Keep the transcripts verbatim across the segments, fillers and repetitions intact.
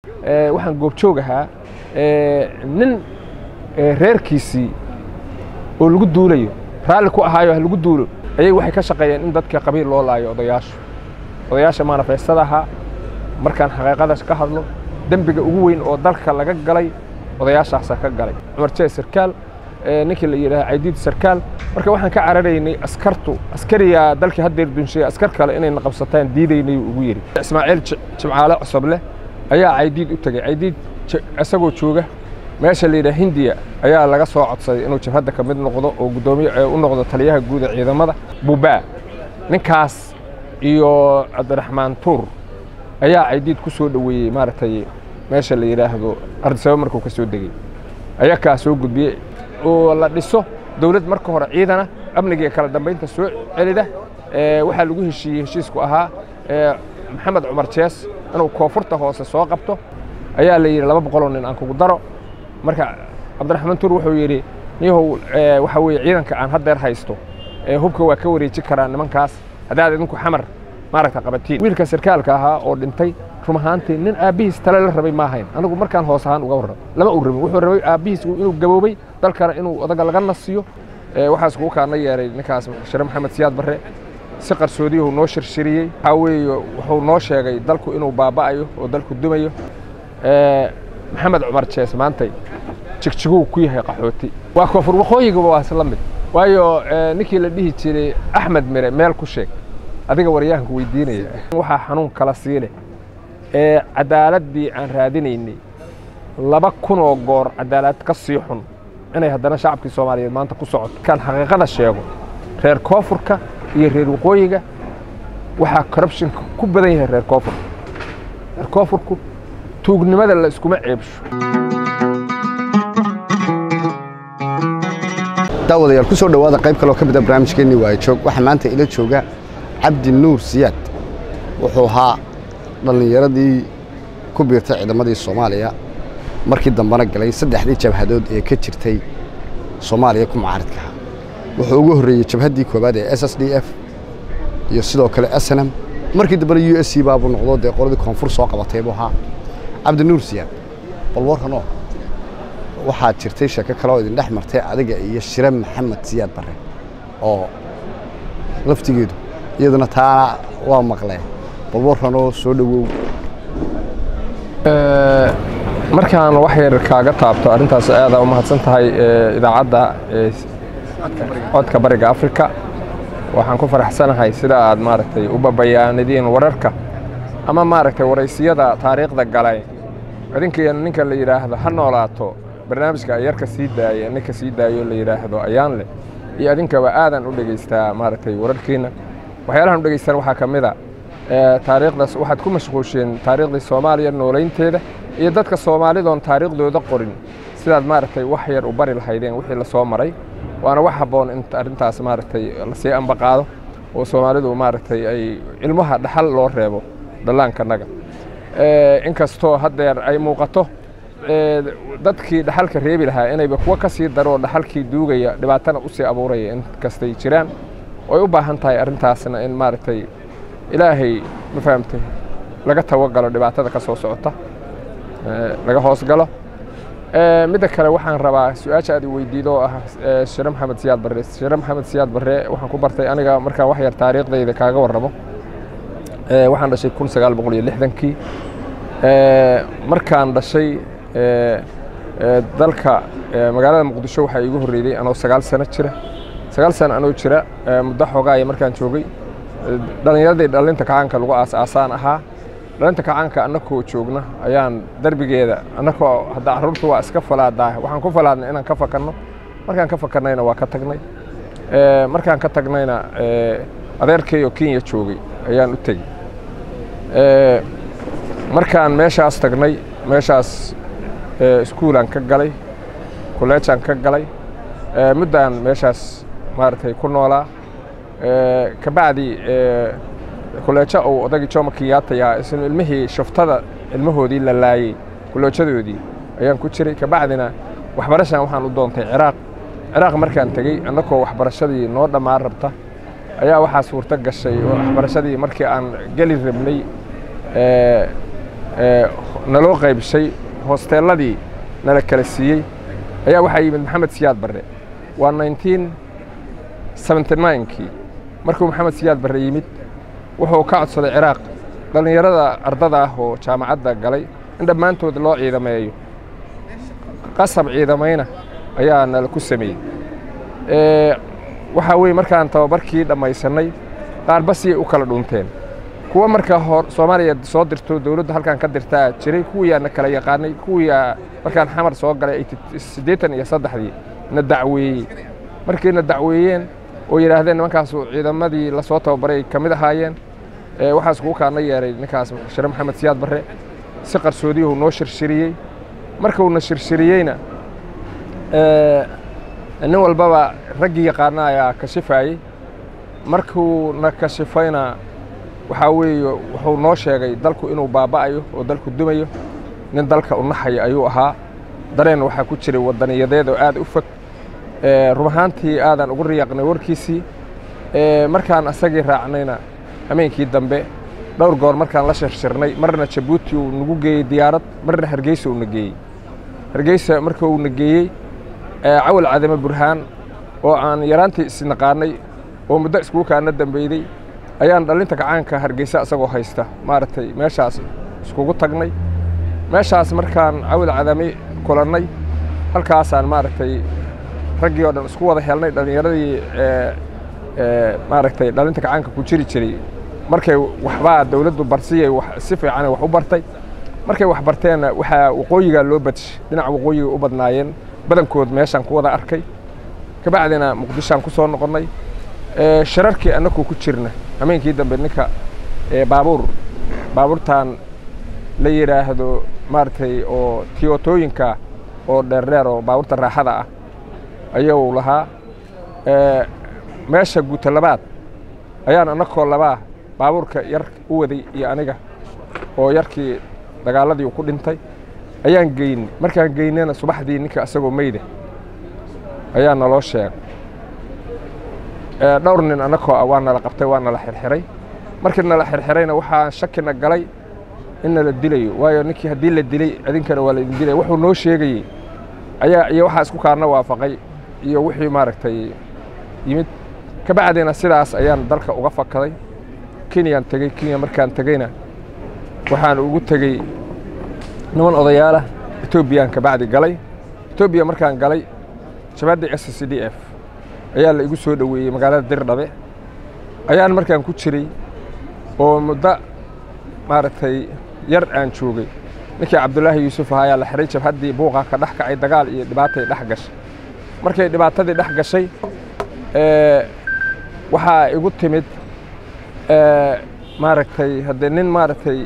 waxaan goobjoog ahaa nin reerkiisii oo lagu duulayo raalli ku ahaayo lagu duulo ayay waxay ka shaqeeyeen in dadka qabiil loo laayo odayaashu odayaasha manifestada ahaa markaan xaqiiqadaas ka hadlo dambiga ugu weyn oo dalka laga galay odayaashaas ka galay Cumar Jees sarkaal ninkii la yiraahdo Caydiid sarkaal marka waxaan ka cararaynay askartu askariya dalka hadeer dunshay askar kale inay qabsataan diidaynay ugu yiri Ismaaciil Jimcaale Cusable ayaa Caydiid u tagay Caydiid asagoo jooga meesha la yiraahdo Hindiya ayaa laga soo codsaday inuu jabhada ka mid noqdo oo gudoomiye u noqdo taliyaha guud ee ciidamada Buuba ninkaas iyo Cabdiraxmaan Tuur ayaa Caydiid ku soo dhaweeyay maartay meesha la yiraahdo Ardisaba markuu ka soo degay ayaa ka soo gudbiyay oo la dhiso dawlad marka hore ciidana amniga kala dambeynta soo celida ee waxa lagu heshiiyay heshiisku ahaa ee Maxamed Cumar Jees inuu koonfurta hoose soo qabto ayaa la yiri laba boqol oo nin aan kugu daro marka Cabdiraxmaan Tuur wuxuu yiri niyow waxa weey ciidanka aan hadeer haysto ee hubka waa ka wareeji karaan nimankaas hadaad idinku xamar maaragta qabatiin wiilka sarkaalka ahaa oo dhintay rumahaantii nin aabihiis tale la rabay ma ahayn anigu markaan hoos ahaan uga warramo lama u rabin wuxuu rabay aabihiis inuu gaboobay dalkana inuu odaga laga nasiyo ee waxaas ku kaana yeeray ninkaas Shire Maxamed Siyaad Barre si qarsoodi uu noo shirshiriyay waxa weeyo wuxuu noo sheegay dalku inuu baaba'ayo oo dalku dumayo ee Maxamed Cumar Jees maantay jigjigu ku yahay qaxooti waa koonfur waqooyiga waa isla mid waayo ninkii la dhihi jiray Axmed Mire meel ku sheeg adiga waryahanku weydiinaya waxa xanuun kala siile ee cadaaladii aan raadinaynay laba kun oo goor cadaalad ka sii xun inay haddana shacabkii Soomaaliyeed maanta ku socoto kan xaqiiqada sheego reer koonfurka iyo reer waqooyiga waxa corruption ku badan yahay reer koonfurka reer koonfurku tuugnimada la iskuma ceebsho daawadayaal ku soo dhawaada qayb kale oo ka mid ah barnaamijkeeni waa joog waxa maanta ila jooga Cabdi Nuur Siyaad wuxuu ahaa dhalinyaradii ku biirtay ciidamadii Soomaaliya markii dambana galay saddexdii jabhadood ee ka jirtay Soomaaliya ku mucaaradka ah wuxuu ugu horeeyay jabhadii koobaad ee S S D F iyo sidoo kale S N M markii dambana U S C baa buu noqdo ee qoladii koonfur soo qabatay buu ahaa Cabdi Nuur Siyaad bal warhano waxaa jirtay shaka kale oo idin dhex martay adiga iyo Shire Maxamed Siyaad Barre oo laftigeedu iyaduna taa waa maqlay bal warhano soo dhawow ee markaan wax yar kaaga taabto arintaas aad u mahadsan tahay idaacadda codka bariga Afrika waxaan ku faraxsanahay sida aad maaragtay u babayaanideen wararka ama maaragtay waraysiyada taariikhda galay adinka ninka la yiraahdo ha noolaato barnaamijka yarka sii daaya ninka sii daayo la yiraahdo ayaan le iyo adinka ba aadan u dhageystaa maaragtay wararkiina waxyaalahan u dhageystaan waxa kamid ah ee taariikhdaas waxaad ku mashquulsheen taariikhdii Soomaaliya nooleynteeda iyo dadka Soomaaliyeed oo taariikhdooda qorin sidaad maaragtay wax yar u bari lahaydeen wixii la soo maray waana wax haboon in arintaas maaragtay la sii ambaqaado oo Soomaalidu maaragtay ay ilmaha dhaxal loo reebo dalankanaga ee inkastoo hadeer ay muuqato ee dadkii dhaxalka reebi lahaa inay kuwa ka sii daro dhaxalkii duugaya dhibaatana u sii abuuraya in kastay jiraan way u baahan tahay arintaasna in maaragtay ilaahay ma fahamtay laga tawagalo dhibaatada ka soo socota ee laga hoos galo ee mid kale waxaan rabaa su'aasha aad weydiido ah Shire Maxamed Siyaad Barre Shire Maxamed Siyaad Barre waxaan ku bartay aniga marka wax yar taariikhdayda kaaga warramo ee waxaan dhashay kun sagaal boqol iyo lixdan-kii ee markaan dhashay ee dalka magaalada Muqdisho waxa igu horeeyay anoo sagaal sano jira sagaal sano anoo jira muddo xogaay markaan joogay dhalinyaradii dhalinta kacanka lagu aas-aasaan ahaa dhalinta kacanka annagoo joogna ayaan darbigeeda annagoo hadda carruurtu waa iska falaadaa waxaan ku falaadnay inaan ka fakarno markaan ka fakarnayna waa ka tagnay ee markaan ka tagnayna ee adeerkay oo Kenya joogay ayaan u tagay ee markaan meeshaas tagnay meeshaas ee iskuulan ka galay kolleejaan ka galay ee muddaan meeshaas maartay ku noolaa ee ka bacdi ee kolleeja oo odagi Jomo Kenyatta yaa isna ilmihii shaftada ilmahoodii la laayay kolleejadoodii ayaan ku jiray ka bacdina waxbarashaan waxaan u doontay Ciraaq Ciraaq markaan tagay annagoo waxbarashadii noo dhamaan rabta ayaa waxa suurta gashay waxbarashadii markii aan gali rabnay ee ee naloo qaybshay hoosteelladii nala kala siiyey ayaa waxaa yimid maxamed siyaad barre waa nineteen seventy nine-kii markuu maxamed siyaad barre yimid wuxuu ka codsaday ciraaq dhallinyarada ardada ah oo jaamacadda galay in dhammaantood loo ciidameeyo qasab ciidamayna ayaa nala ku sameeyey waxaa weeye markaan tababarkii dhammaysannay qaarba siyay u kala dhunteen kuwa markaa hor soomaaliya soo dirto dawladdu halkan ka dirtaa jiray kuwiyaana kala yaqaanay kuwiyaa markaan xamar soo galay siddeetan iyo saddexdii na dacweeyey markii na dacweeyeen oo yidhaahdeen nimankaasu ciidamadii la soo tababaray ka mid ahaayeen waxaas kugu kaana yeeray ninkaas shire maxamed siyaad barre si qarsoodiyuhu noo shirshiriyey markuuna shirshiriyeyna nin walbaba raggii yaqaana ayaa kashifaayey markuu na kashifayna waxaa weeye wuxuu noo sheegay dalku inuu baaba'ayo oo dalku dumayo nin dalka u naxaya ayuu ahaa dareen waxaa ku jiray wadaniyadeed oo aad u fog run ahaantii aadan ugu riyaaqnay warkiisii markaan asagii raacnayna hameenkii dambe dhowr goor markaan la shirshirnay marna jabuuti uu nagu geeyey diyaarad marna hargeysa uuna geeyey hargeysa marka uuna geeyey cawal cadame burhaan oo aan yaraantii isnaqaanay oo muddo iskugu kaana dambeyday ayaan dhalinta gacaanka hargeysa isagoo haysta maaragtay meeshaas iskugu tagnay meeshaas markaan cawal cadame kulannay halkaasaan maaragtay raggii oo dhan isku wada helnay dhallinyaradii maaragtay dhalinta gacaanka ku jiri jiray markay waxbaa dawladdu barsiyay si fiican wax u bartay markay wax barteenna waxaa waqooyiga loo badshay dhinaca waqooyiga u badnaayeen badankood meeshaan ku wada arkay kabacdina muqdishoaan ku soo noqonnay shirarkii annakuu ku jirna hameenkii dambe ninka baabuur baabuurtaan la yidhaahdo maaragtay oo tiyootooyinka oo dheerdheer oo baabuurta raaxada ah ayuu lahaa meesha guuta labaad ayaan annakoo labaa baabuurka yar u waday iyo aniga oo yarkii dagaaladii uu ku dhintay ayaan geynay markaan geynayna subaxdii ninka isagoo meyda ayaa naloo sheegay dhowr nin annakoo ah waa nala qabtay waa nala xirxiray markii nala xirxirayna waxaan shakina galay in nala dilayo waayo ninkii haddii la dilay idinkana waa laidin dilaya wuxuu noo sheegayey ayaa iyo waxaa isku kaarna waafaqay iyo wixii maaragtay yimid kabacdina sidaas ayaan dalka uga fakaday kenyaan tegey kenya markaan tegeyna waxaan ugu tegey niman odayaalah etoobiyaan kabacdi galay etoobiya markaan galay shabaadii s c d f ayaa la igu soo dhoweeyey magaalada dirdhabe ayaan markaan ku jiray oo muddo maaragtay yar aan joogay ninkii cabdulaahi yuusuf ahaa ayaa la xiray jabhaddii buuqa ka dhex kacay dagaal iyo dhibaatay dhex gashay markay dhibaatadii dhex gashay waxaa igu timid maaragtay haddee nin maaragtay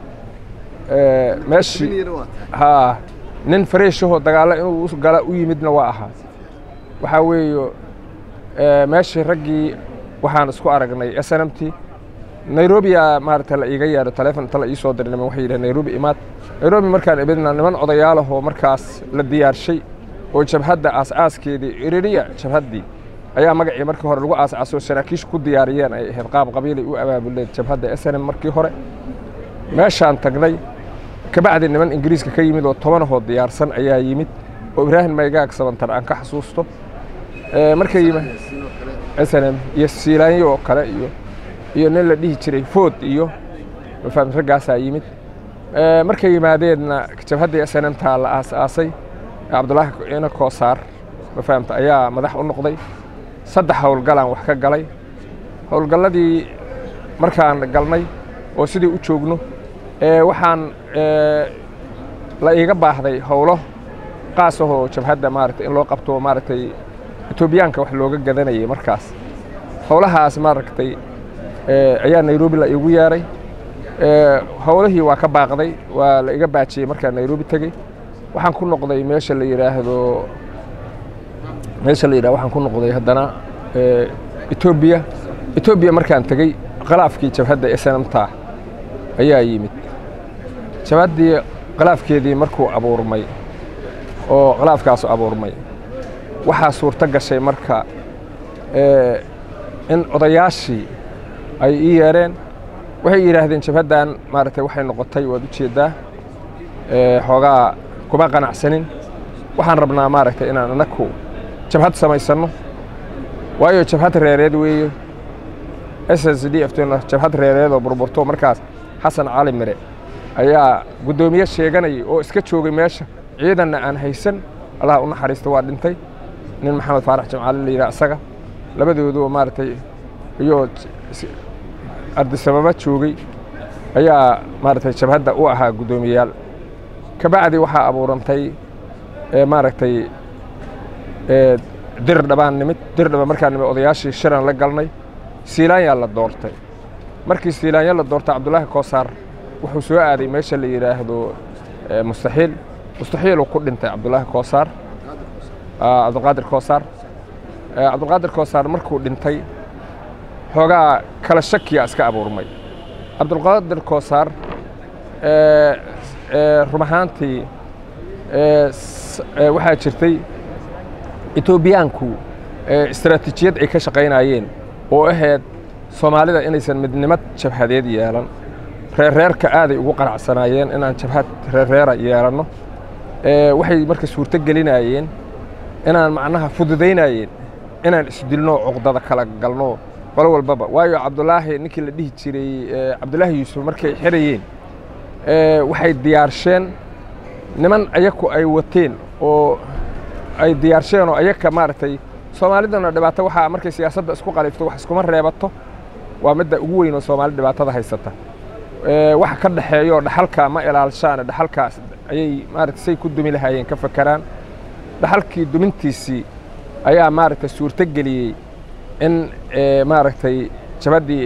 meeshii haa nin fareeshahoo dagaallo inuu gala u yimidna waa ahaa waxaa weeye meeshii raggii waxaan isku aragnay s n m t nairobiyaa maaragta la iiga yeedho taleefon inta la ii soo diray niman waxay yidhahen nairobi imaad nairobi markaan imidna niman odayaalahoo markaas la diyaarshay oo jabhadda aas-aaskeedii iririya jabhaddii ayaa magacii markii hore lagu aas-aasoo saraakiisha ku diyaariyeen ay ahayd qaab qabiilay u abaabuleen jabhadda s n m markii hore meeshaan tagnay kabacdi niman ingiriiska ka yimid oo tobanahoo diyaarsan ayaa yimid oo ibraahim maygaag sabantar aan ka xasuusto markay yimid s n m iyo siilaanyo oo kale iyo iyo nin la dhihi jiray food iyo mafahamta raggaasaa yimid markay yimaadeenna jabhaddii s n m taa la aas-aasay cabdulaahi ina koosaar mafahamta ayaa madax u noqday saddex howlgalaan wax ka galay howlgalladii markaan galnay oo sidii u joogno waxaan la iiga baahday howlo qaasahoo jabhadda maaragtay in loo qabto maaragtay etoobiyaanka wax looga gadanayay markaas howlahaas maaragtay ayaa nairobi la iigu yeeray howlihii waa ka baaqday waa la iga baajiyey markaan nairobi tegey waxaan ku noqday meesha la yidhaahdo meesha la yidhahdo waxaan ku noqday haddana etoobiya etoobiya markaan tegey khilaafkii jabhadda s n m ta ayaa yimid jabhaddii khilaafkeedii markuu abuurmay oo khilaafkaasu abuurmay waxaa suurto gashay marka in odayaashii ay ii yeereen waxay yidhaahdeen jabhaddan maaragtay waxay noqotay waad u jeeddaa xoogaa kuma qanacsanin waxaan rabnaa maaragtay inaan anaku jabhad samaysano waayo jabhad reereed weeyo S S D F tuna jabhad reereed oo burburto markaas Xasan Cali Mire ayaa gudoomiye sheeganay oo iska joogay meesha ciidanna aan haysan Allah u naxariisto waa dhintay nin Maxamed Faarax Jamcaale la yiraahdo asaga labadoodu maaragtay iyo Addis Ababa joogay ayaa maaragtay jabhadda u ahaa gudoomiyaal ka bacdi waxa abuurantay ee maaragtay ee dir dhabaan nimid dir dhaba markaan nimid odayaashii shiran la galnay Siilaanya la doortay markii Siilaanya la doortay Cabdullaahi Koosaar wuxuu soo aaday meesha la yiraahdo mustaxiil mustaxiil uu ku dhintay Cabdullaahi Koosaar Cabdulqaadir Koosaar Cabdulqaadir Koosaar markuu dhintay xoogaa kala shakiya iska abuurmay Cabdulqaadir Koosaar ee ee rumahaantii ee waxa jirtay Etoobiyaanku ee istaraatiijiyad ay ka shaqeynayeen oo ahayd Soomaalida inaysan midnimad jabhadeed yeelan reer-reerka aaday ugu qanacsanaayeen inaan jabhad reer-reera yeelano ee waxay marka suurto gelinayeen inaan macnaha fududeynayeen inaan isdilno cuqdada kala galno qolo walbaba waayo Cabdullaahi ninkii la dhihi jiray Cabdullaahi Yuusuf markay xirayeen ee waxay diyaarsheen niman ayaku ay wateen oo ay diyaarsheen oo ayaka maartay Soomaalidana dhibaato waxa markay siyaasadda isku qalifto wax iskuma reebato waa midda ugu weyn oo Soomaali dhibaatada haysata ee wax ka dhaxeeyo dhaxalka ma ilaalshaan dhaxalkaas ayay maartay say ku dumi lahaayeen ka fakaraan dhaxalkii dumintiisii ayaa maartay suurto geliyay in maartay jabadii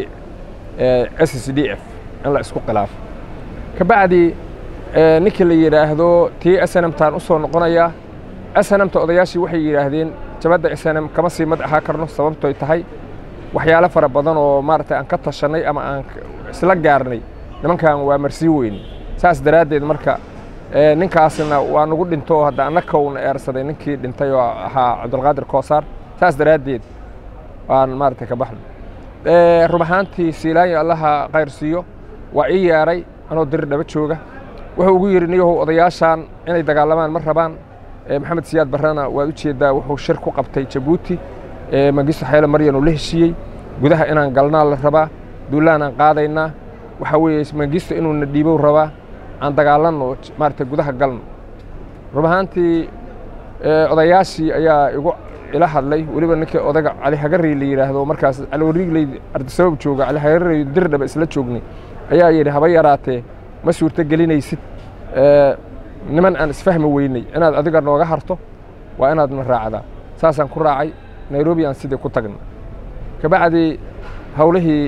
S S D F in la isku khilaafo ka bacdi ninkii la yiraahdo T S N M taan u soo noqonaya S N M ta odayaashii waxay yiraahdeen jabada S N M kama sii mad aha karno sababtoo tahay waxyaalo fara badan oo maartay aan ka tashanay ama aan isla gaarnay nimankan waa marsi weyn saas daraadeed marka ninkaasna waa nagu dhinto hadda anaka uu eersaday ninkii dhintay oo ahaa Cabdulqaadir Koosaar saas daraadeed aan maartay ka baxno ee rumahaantii Siilaanya Allaha qayrsiyo waa ii yaaray anoo dir dhaba jooga wuxuu ugu yiri niyow odayaashan inay dagaalamaan mar rabaan Maxamed Siyaad Barrana waa u jeedaa wuxuu shir ku qabtay Djibouti ee Magisto Xeele Maryan oo la heshiiyay gudaha inaan galnaa la rabaa duulaan qaadayna waxa weeye Magisto inuu na dhiibo rabaa aan dagaalano maartay gudaha galno rumahaantii odayaashii ayaa igu ila hadlay waliba ninkii odaga Cali Hagari la yiraahdo markaas Cali Wariigley Addis Ababa jooga Cali Hagari dir dhaba isla joognay ayaa yiri haba yaraatee ma suurta gelinaysid ee niman aan isfahmi weynay inaad adiga nooga harto waa inaad ma raacdaa saasaan ku raacay Nairobi aan sidii ku tagnay ka bacdi hawlihii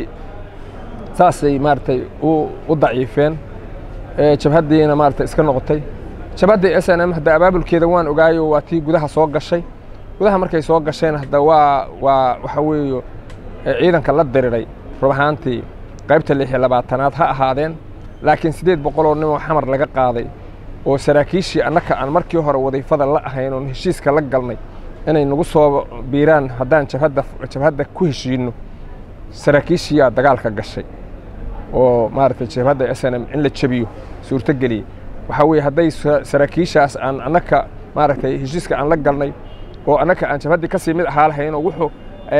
saasay maartay u u daciifeen ee jabhadiina maartay iska noqotay jabhadii S N M hadda abaabulkeeda waan ogaayo waa tii gudaha soo gashay gudaha markay soo gasheen hadda waa waa waxa weeyo ciidanka la diriray rubahaantii qaybta lix iyo labaatanaad ha ahaadeen laakiin sideed boqol oo nin oo xamar laga qaaday oo saraakiishii annaka aan markii hore wadayfada la ahayn oo heshiiska la galnay inay nagu soo biiraan haddaan jabhadda jabhadda ku heshiino saraakiishii dagaalka gashay oo maartay jabhadda S N M in la jabiyo suurto geliyay waxa weeye hadday saraakiishaas aan annaka maartay heshiiska aan la galnay oo annaka aan jabhadda ka sii mid ahaa lahayn oo wuxuu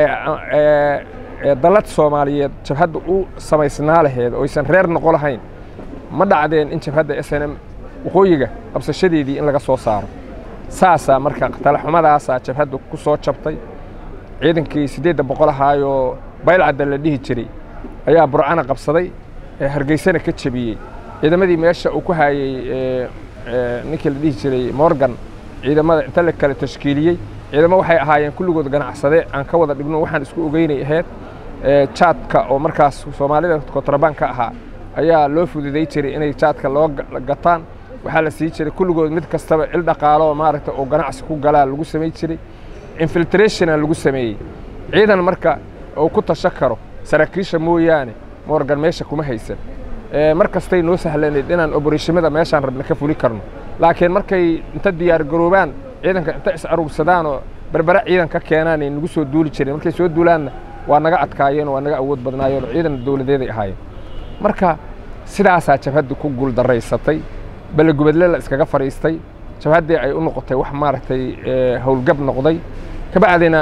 ee dalad Soomaaliyeed jabhadda u samaysnaa lahayd oo aysan reer noqon lahayn ma dhacdeen in jabhadda S N M waqooyiga qabsashadeedii in laga soo saaro saasa marka tala xumadaas jabhadda ku soo jabtay ciidankii sideed boqol ahaayo baylcada la dhihi jiray ayaa Burcana qabsaday ee Hargeysana ka jabiyay ciidamadii meesha uu ku hayay ee ninkii la dhihi jiray Morgan ciidamada inta la kala tashkiiliyay ciidamo waxay ahaayeen kulligood ganacsade aan ka wada dhigno waxaan isku ogeynay ahayd ee chatka oo markaas Soomaalida kontrabaan ka ahaa ayaa loo fududeey jiray inay chatka loo gataan waxa la sii jiray kulligood mid kastaba il dhaqaalo maaragtay oo ganacsi ku galaa lagu sameey jiray infiltration lagu sameeyay ciidan marka oo ku tashakaro saraakiisha mooyaane Morgan meesha kuma haysan ee markastay noo sahlaneed inaan operation-mada meeshaan rabna ka fuli karno laakiin markay inta diyaar garoobaan ciidanka inta is arugsadaan oo barbara ciidan ka keenaan in lagu soo duuli jiray markay soo duulaanna waa naga adkaayeen waa naga awood badnaayeen ciidan dawladeed ay ahaayeen marka sidaas jabhaddu ku guul daraysatay balegubadle la iskaga fariistay jabhaddii ay u noqotay wax maaragtay howlgab noqday kabacdina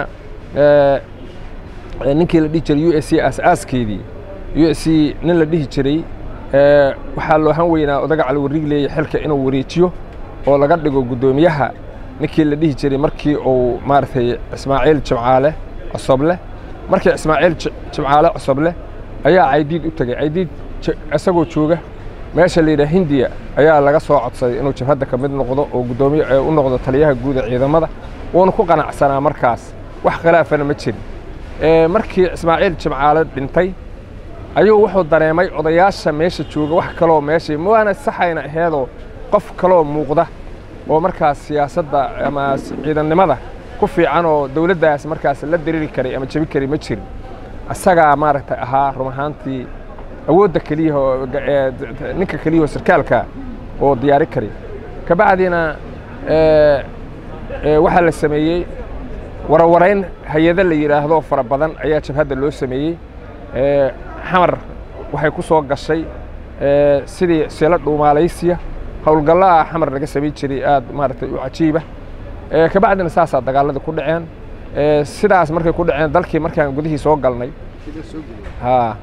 ninkii la dhihi jiray u s c aas-aaskeedii u s c nin la dhihi jiray waxaa loo han weynaa odaga cali warriig leeya xilka inuu wareejiyo oo laga dhigo guddoomiyaha ninkii la dhihi jiray markii uu maaragtay ismaaciil jimcaale cosoble markii ismaaciil jimcaale cosoble ayaa caydiid u tegey caydiid isagoo jooga meesha la yidhaha hindiya ayaa laga soo codsaday inuu jabhadda ka mid noqdo oo guddoomiye u noqdo taliyaha guud ee ciidamada wuuna ku qanacsanaa markaas wax khilaafana ma jirin markii ismaaciil jimcaale dhintay ayuu wuxuu dareemay odayaasha meesha jooga wax kaloo meesha mawaana saxayna aheedoo qof kaloo muuqda oo markaas siyaasadda ama ciidannimada ku fiican oo dawladdaas markaas la diriri karay ama jabi karay ma jirin asagaa maaragtay ahaa run ahaantii awoodda keliya ninka keliya oo sarkaalka oo diyaari karay kabacdina waxaa la sameeyey warawarayn hay-ado la yidhaahdo fara badan ayaa jabhadda loo sameeyey xamar waxay ku soo gashay sidii silo dhuumaalaysiya howlgallaha xamar laga samayn jiray aad maaragtay u cajiiba kabacdina saasaa dagaalladii ku dhaceen sidaas markay ku dhaceen dalkii markaan gudihii soo galnay ha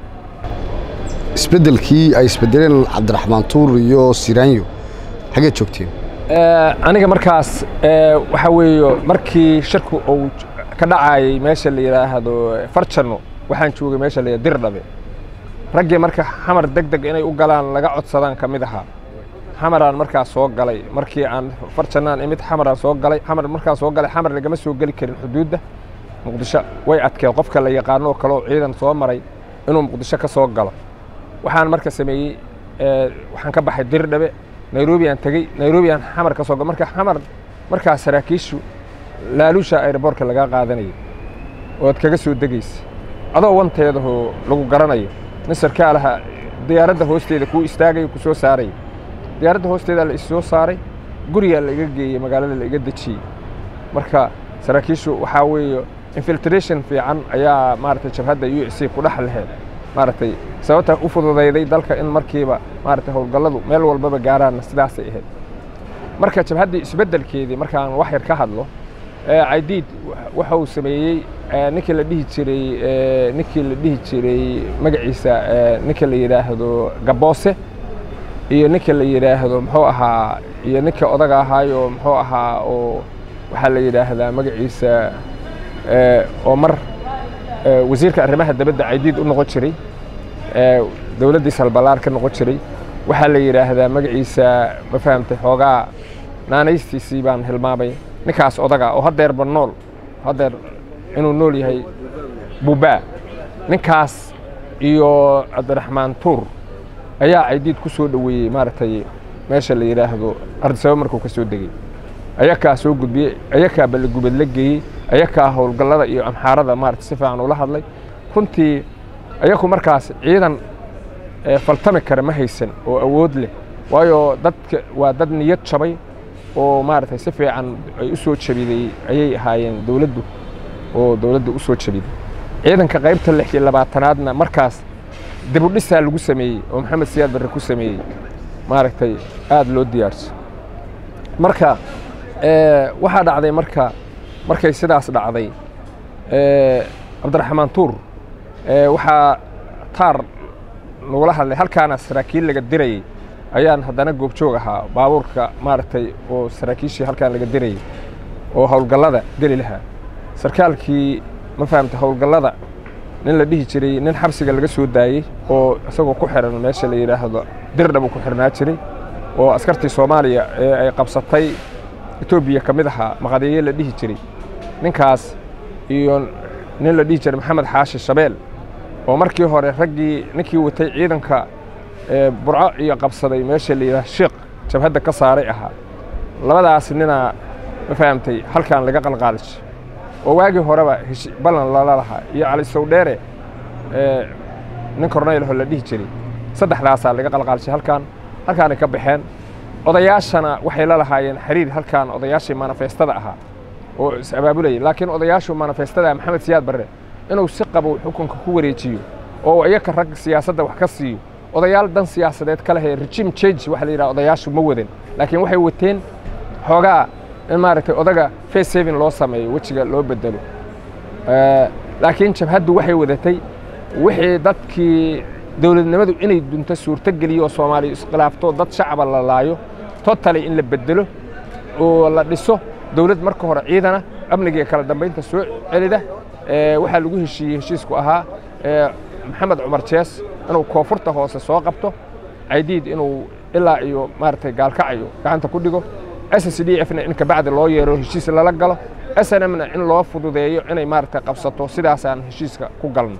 isbeddelkii ay isbedeleen cabdiraxmaan tuur iyo siraanyo xagee joogteen aniga markaas waxa weeye markii shirku uu ka dhacayay meesha la yidhaahdo farjanno waxaan joogay meesha la yidhaahdo dirdhabe raggii marka xamar deg deg inay u galaan laga codsadaan ka mid ahaa xamaraan markaas soo galay markii aan farjannaan imid xamaraan soo galay xamar markaan soo galay xamar lagama soo geli karin xuduudda muqdisho way adkeen qofka la yaqaano oo kale oo ciidan soo maray inuu muqdisho ka soo galo waxaan marka sameeyey waxaan ka baxay dirdhabe nairobi aan tegey nairobi aan xamar ka soo galay marka xamar markaas saraakiishu laaluusha aeroboortka laga qaadanayay ood kaga soo degaysa adoo wanteedahoo lagu garanayo nin sarkaalaha diyaaradda hoosteeda kuu istaagayo ku soo saaraya diyaaradda hoosteedaa la issoo saaray gurigaa la iga geeyey magaalada la iga dejiyey marka saraakiishu waxaa weeye infiltration fiican ayaa maaragtay jabhadda u s c ku dhex laheed maaragtay sababta u fududayday dalka in markiiba maaragtay howlgalladu meel walbaba gaaraanna sidaasay ahayd marka jabhaddii isbeddelkeedii markaan wax yar ka hadlo caydiid waxa uu sameeyey ninkii la dhihi jiray ninkii la dhihi jiray magaciisa ninka la yidhaahdo gaboose iyo ninka la yidhaahdo muxuu ahaa iyo ninka odaga ahaayo muxuu ahaa oo waxaa la yidhaahdaa magaciisa oo mar wasiirka arrimaha dabadda caydiid u noqon jiray dawladdii salbalaar ka noqon jiray waxaa la yidhaahdaa magaciisa ma fahamtay xoogaa naanaystiisii baan hilmaamay ninkaas odaga oo haddeerba nool haddeer inuu nool yahay bubaa ninkaas iyo cabdiraxmaan tuur ayaa caydiid ku soo dhoweeyey maaragtay meesha la yidhaahdo ardisaba markuu ka soo degey ayakaa soo gudbiyey ayakaa balegubad la geeyey ayakaa howlgallada iyo amxaarada maaragtay si fiican ula hadlay runtii ayaku markaas ciidan faltami kara ma haysan oo awood leh waayo dadka waa dad niyad jabay oo maaragtay si fiican ay u soo jabiday ayay ahaayeen dawladdu oo dawladdu u soo jabiday ciidanka qaybta lix iyo labaatanaadna markaas dib u dhisaa lagu sameeyey oo maxamed siyaad barre ku sameeyey maaragtay aad loo diyaarso marka waxaa dhacday marka markay sidaas dhacday cabdiraxmaan tuur waxaa taar nagula hadlay halkaana saraakiil laga dirayey ayaan haddana goobjoog ahaa baabuurka maaragtay oo saraakiishii halkaan laga dirayey oo howlgallada geli lahaa sarkaalkii ma fahamtay howlgallada nin la dhihi jiray nin xabsiga laga soo daayey oo isagoo ku xiran meesha la yidhaahdo dirdhabu ku xirnaa jiray oo askartii soomaaliya ee ay qabsatay etoobiya ka mid ahaa maqadeeye la dhihi jiray ninkaas iyo nin la dhihi jiray maxamed xaashi shabeel oo markii hore raggii ninkii watay ciidanka burco iyo qabsaday meesha la yidhaahdo shiiq jabhadda ka saaray ahaa labadaas ninaa ma fahamtay halkaan laga qalqaalishay oo waagii horeba ballan lala lahaa iyo cali sawdheere nin korneylaho la dhihi jiray saddexdaasaa laga qalqaalishay halkaan halkaanay ka baxeen odayaashana waxay la lahaayeen xiriir halkaan odayaashii manifestada ahaa oo is abaabulayay laakiin odayaashu manifestada maxamed siyaad barre inuu si qabo xukunka ku wareejiyo oo iyaka rag siyaasadda wax ka siiyo odayaal dan siyaasadeed kala hay regime change waxa la yiraahdo odayaashu ma wadin laakiin waxay wateen xoogaa in maaragtay odaga face saving loo sameeyo wajiga loo bedelo ee laakiin jabhadu waxay wadatay wixii dadkii dawladnimadu inay dunta suurta geliyo Soomaali isqilaafto dad shacab la laayo totally in la bedelo oo la dhiso dawlad marka hore ciidana amniga kala dambeynta soo celida ee waxa lagu heshiiyay heshiisku ahaa ee Maxamed Umar Jees inuu koonfurta hoose soo qabto aydiid inuu ilaa iyo maartay gaalkacayo gacanta ku dhigo S S D F in ka bacdi loo yeero heshiis la galo S N M in loo fududeeyo inay maartay qabsato sidaas aan heshiiska ku galno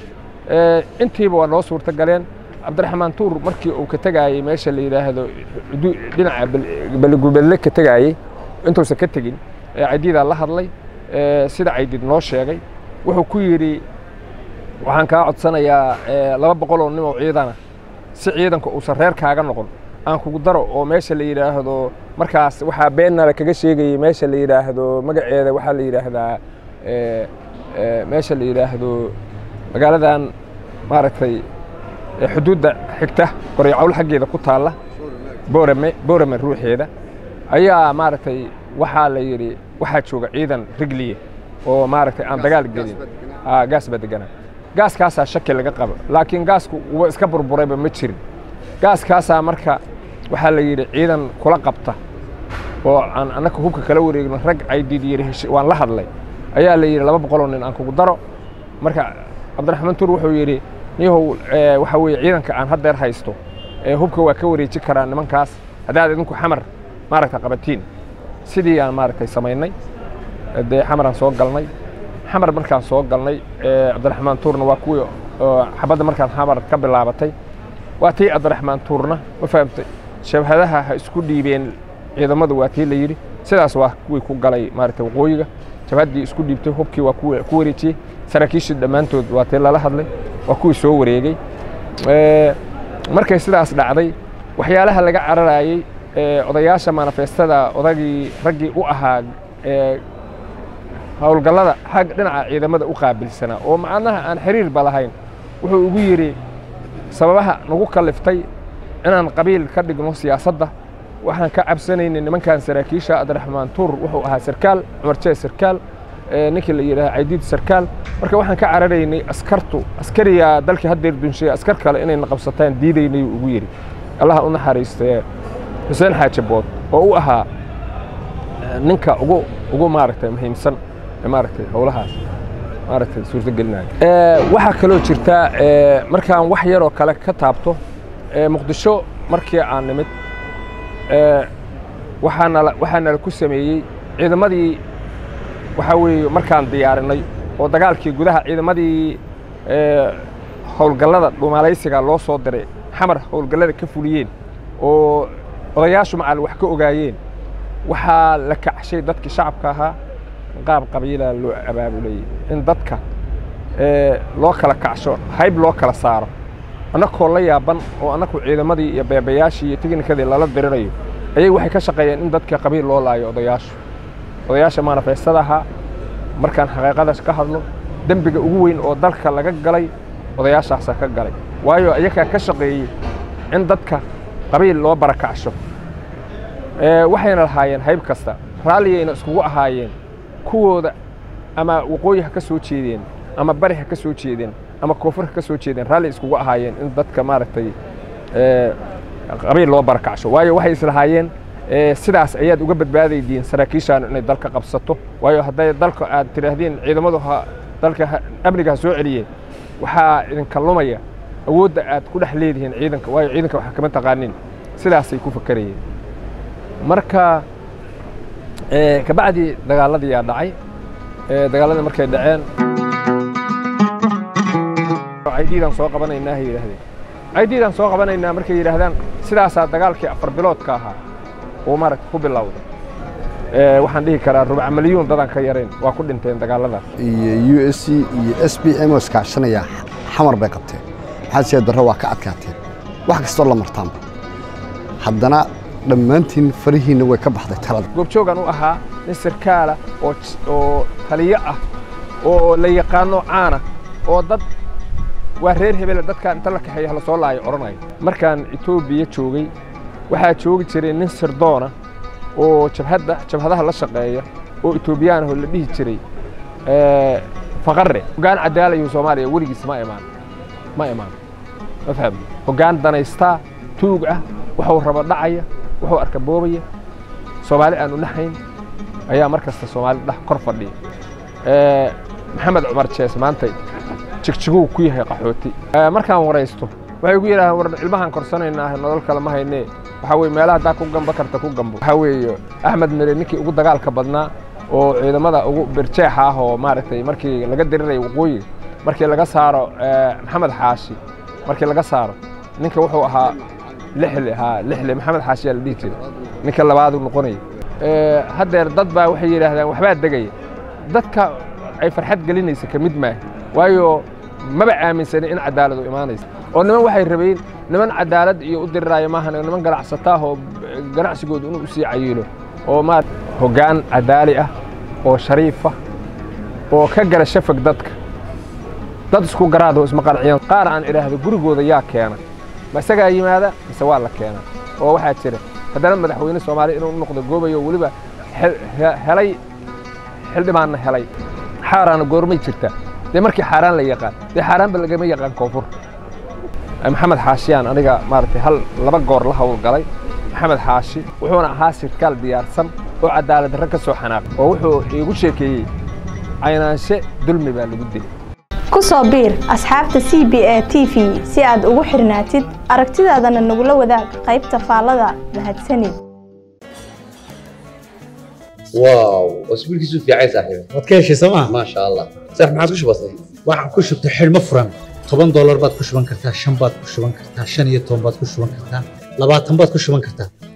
ee intiiba waa noo suurta galeen Cabdiraxmaan Tuur markii uu ka tagayay meesha la yiraahdo dhinaca balgubadle ka tagayay intuu sa ka tagin aydiida la hadlay ee sida aydiid noo sheegay wuxuu ku yiri waxaan ka codsanayaa laba boqol oo nin oo ciidana si ciidanku uu sareer kaaga noqon aan kugu daro oo meesha la yiraahdo markaas waxa beenna kaga sheegay meesha la yiraahdo magaceeda waxa la yiraahdaa ee meesha la yiraahdo magaaladan maaragtay xuduudda xigta qoryacawl xageeda ku taala boorame boorame ruuxeeda ayaa maaragtay waxa la yiri waxa jooga ciidan rigliye oo maaragtay aan dagaal gelin ah gaas badagana gaas kaasa shaki laga qabo laakiin gaasku uu iska burburayba ma jirin gaas kaasa marka waxa la yiri ciidan kula qabta oo aan anaka hubka kala wareegno rag ay diidiyay waan la hadlay ayaa la yiri laba boqol oo nin aan kugu daro marka Cabdiraxmaan Tuur wuxuu yiri niyow waxa weey ciidanka aan hadeer haysto ee hubka waa ka wareeji karaan nimankaas hadaad idinku xamar maaragta qabatiin sidii aan maaragtay sameeynay ee xamaran soo galnay xamar markaan soo galnay ee Cabdiraxmaan Tuurna waa kuwii xabada markaan xamar ka bilaabatay waa tii Cabdiraxmaan Tuurna ma fahamtay shabhadaha isku dhiibeen ciidamadu waa tii la yiri sidaas waa kuwii ku galay maaragtay waqooyiga jabhadii isku dhiibtay hubkii waa kuwii ku wareejiyay saraakiisha dhamaantood waa tii la hadlay waa kuwii soo wareegay ee markay sidaas dhacday waxyaalaha laga cararayay ee odayaasha manifestada odagii raggii u ahaa ee hawlgallada xaq dhinaca ciidamada u qaabilsana oo macnaha aan xiriir balahayn wuxuu ugu yiri sababaha nagu kaliftay inaan qabiil ka dhigno siyaasadda waxaan ka cabsanaynay nimankan saraakiisha Cabdiraxmaan Tuur wuxuu ahaa sarkaal Umar Jees sarkaal ee ninkii la yiraahdo Aydiid sarkaal marka waxaan ka cararaynay askartu askariya dalka hadeer dunshay askar kale inay naqabsataan diidaynay ugu yiri Allah u naxariistay Xuseen Xaajibood oo u ahaa ninka ugu ugu maaragtay muhiimsan maaragtay howlahaas maaragtay suurta gelinay ee waxa kale oo jirta ee markaan wax yar oo kale ka taabto ee Muqdisho markii aan nimid ee waxaana waxaana ku sameeyay ciidamadii waxa weey markaan diyaarinay oo dagaalkii gudaha ciidamadii ee howlgallada dhuumaalaysiga loo soo diray xamar howlgallada ka fuliyeen oo odayaashu macal wax ka ogaayeen waxa la kacshay dadkii shacabka ahaa qaab qabiila loo abaabulay in dadka ee loo kala kacsho hayb loo kala saaro anakoo la yaaban oo anaku ciidamadii iyo beebayaashii iyo tignikadii lala dirirayo ayay waxay ka shaqeeyeen in dadka qabiil loo laayo odayaashu odayaasha manifestadaha markaan xaqiiqadaas ka hadlo dambiga ugu weyn oo dalka laga galay odayaashaas ka galay waayo ayaga ka shaqeeyay in dadka qabiil loo barakacsho ee waxayna lahaayeen hayb kasta raaliyayna iskugu ahaayeen kuwooda ama waqooyiga ka soo jeedeen ama bariha ka soo jeedeen ama koonfurka ka soo jeedeen raali iskugu ahaayeen in dadka maaragtay ee qabiil loo barakacsho waayo waxay islahaayeen ee sidaas ayaad uga badbaadaydeen saraakiishan inay dalka qabsato waayo haday dalka aad tiraahdeen ciidamadu dalka amniga soo celiyeen waxa idin kalumaya awoodda aad ku dhex leedihiin ciidanka waayo ciidanka waxa kama taqaanin sidaas ay ku fakarayeen marka ee ka bacdi dagaaladii yaa dhacay ee dagaaladii markay dhaceen aydiidan soo qabanaynaa hay yiraahdeen aydiidan soo qabanaynaa markay yiraahdaan sidaas dagaalkii afar biloodka ahaa oo marag ku bilowday ee waxaan dhihi karaa rubac milyan dadan ka yareen waa ku dhinteen dagaalada iyo U S C iyo S P M oo iskaashanaya xamar bay qabteen waxa si darro waa ka adkaateen wax kasta la martaan haddana dhammaantiin farihiina way ka baxday talada goobjoogan u ahaa nin sarkaala oo oo taliye ah oo la yaqaano caana oo dad waa reer hebel dadka inta la kaxeeyo la soo laayo oranay markaan Itoobiya joogay waxa joogi jiray nin sirdoona oo jabhada jabhadaha la shaqeeya oo Itoobiyaan oo la dhihi jiray ee faqarre hogaan cadaalayo Soomaaliya warigiis ma imaan ma imaan faham hogaan danaysta tuug ah wuxuu raba dhacaya wuxuu arka boobaya Soomaali aanu nahayn ayaa markasta Soomaali dhax kor fadhiya ee Maxamed Cumar Jees maantay jigjigu ku yahay qaxooti markaan wareysto waxay ugu yiraahdeen war ilmahan korsanaynaa nolol kale ma haynee waxa way meelaha daa ku gamba karta ku gambo waxa weeyo Axmed Mire ninkii ugu dagaalka badnaa oo ciidamada ugu birjeex ah oo maaragtay markii laga diriray waqooyi markii laga saaro Maxamed Xaashi markii laga saaro ninka wuxuu ahaa lixle ha lixle Maxamed Xaashi la dhigay ninka labaad uu noqonay ee hadeer dad baa waxay yiraahdeen waxba dagay dadka ay farxad galinaysa kamid ma waayo maba aaminsan in cadaalad u imaanayso oo niman waxay rabeen niman cadaalad iyo u dirirayo maahan niman ganacsataa oo ganacsigoodu inuu sii cayilo oo ma hogaan cadaali ah oo shariif ah oo ka gala shafag dadka dad isku garaado isma qarciyaan qaar aan iraahdo gurigooda yaa keena ma isaga yimaada mise waa la keena oo waxa jira haddana madaxweyne Soomaali inuu noqdo goobayo waliba helay xildhibaan helay xaaraan goormay jirta de markii xaaraan la yaqaan de xaaraan ba laga ma yaqaan koonfur Maxamed Xaashiyaan aniga maartay hal laba goor la hawl galay Maxamed Xaashi wuxuuna ahaa sirkaal diyaarsan oo cadaalad darro ka soo xanaaq oo wuxuu iigu sheekeeyay aynaanshe dulmi baa lagu dilay ku soo biir asxaabta C B A T V si aad ugu xirnaatid aragtidaadana nagula wadaag qaybta faallada mahadsanid واو اسبوعك يسوي في عيسى صاحبي wadkeeshi sama ما شاء الله صح ما عاد وش بسيط waxaan ku shubtay xilmo furan toban dollar baad ku shuban kartaa shan baad ku shuban kartaa shan iyo toban baad ku shuban kartaa labaatan baad ku shuban kartaa